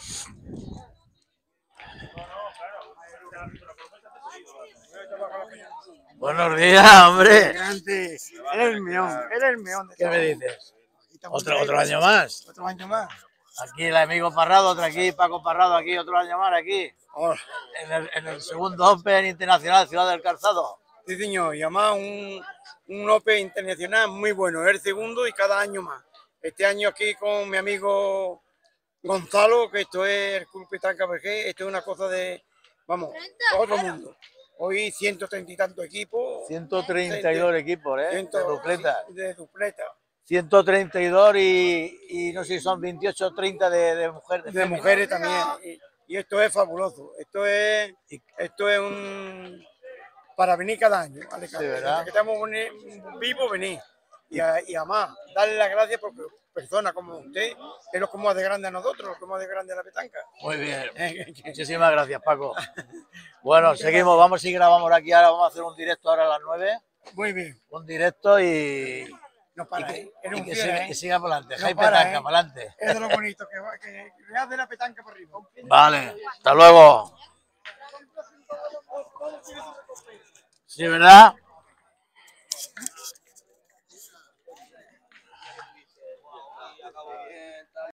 Buenos días, hombre. Eres el meón. ¿Qué me dices? ¿Otro año más? Otro año más. Aquí el amigo Parrado, otro aquí, Paco Parrado, aquí, otro año más, aquí. En el segundo Open Internacional Ciudad del Calzado. Sí, señor, y además un Open Internacional muy bueno, es el segundo y cada año más. Este año aquí con mi amigo Gonzalo, que esto es el Club Petanca BG, esto es una cosa de, vamos, otro mundo. Hoy 130 y tantos equipos. 132 equipos, ¿eh? De dupleta. De dupleta. 132 y no sé si son 28 o 30 de mujeres. De mujeres también. Y esto es fabuloso. Esto es para venir cada año. ¿Vale? Sí, ¿verdad? Que estamos vivos, venir. Y además, darle las gracias porque personas como usted es lo que más de grande a nosotros, lo que más de grande a la petanca. Muy bien. Muchísimas gracias, Paco. Bueno, seguimos, vamos y grabamos aquí ahora, vamos a hacer un directo ahora a las 9. Muy bien. Un directo y... No para, que siga para adelante. No Hay para, petanca para adelante. Es de lo bonito, que le hace la petanca por arriba. Vale, hasta luego. Sí, ¿verdad?